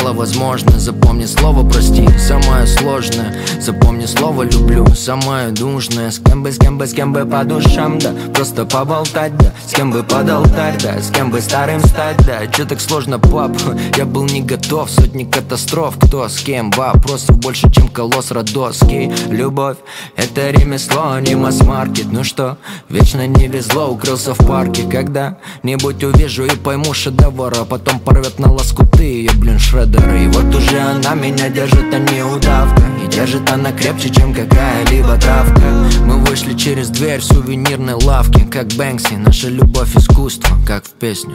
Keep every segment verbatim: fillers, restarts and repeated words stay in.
мало возможно. Запомни слово прости, самое сложное. Запомни слово люблю, самое нужное. С кем бы, с кем бы, с кем бы по душам, да. Просто поболтать, да. С кем бы под алтарь, да. С кем бы старым стать, да. Чё так сложно, пап? Я был не готов, сотни катастроф. Кто с кем? Вопросов больше, чем колосс родосский. Любовь — это ремесло, а не масс-маркет. Ну что, вечно не везло, укрылся в парке. Когда-нибудь увижу и пойму шедевр, а потом порвет на лоскуты ее, блин, шредеры. И вот уже она меня держит, а не удавка. И держит она крепче, чем какая-либо травка. Мы вышли через дверь в сувенирной лавке, как Бэнкси, наша любовь искусство, как в песню.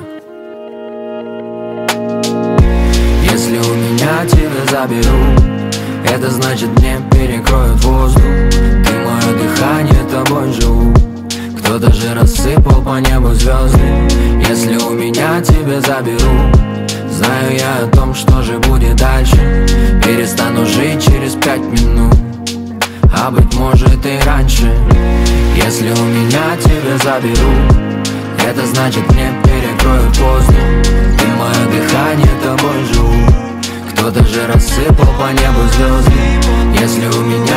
Если у меня тебя заберут, это значит мне перекроют воздух. Ты мое дыхание, тобой живу. Кто-то же рассыпал по небу звезды. Если у меня тебя заберут, знаю я о том, что же будет дальше. Перестану жить через пять минут, а быть может и раньше. Если у меня тебя заберут, это значит мне перекроют воздух. Ты мое дыхание, тобой живу. Кто-то же рассыпал по небу звезды. Если у меня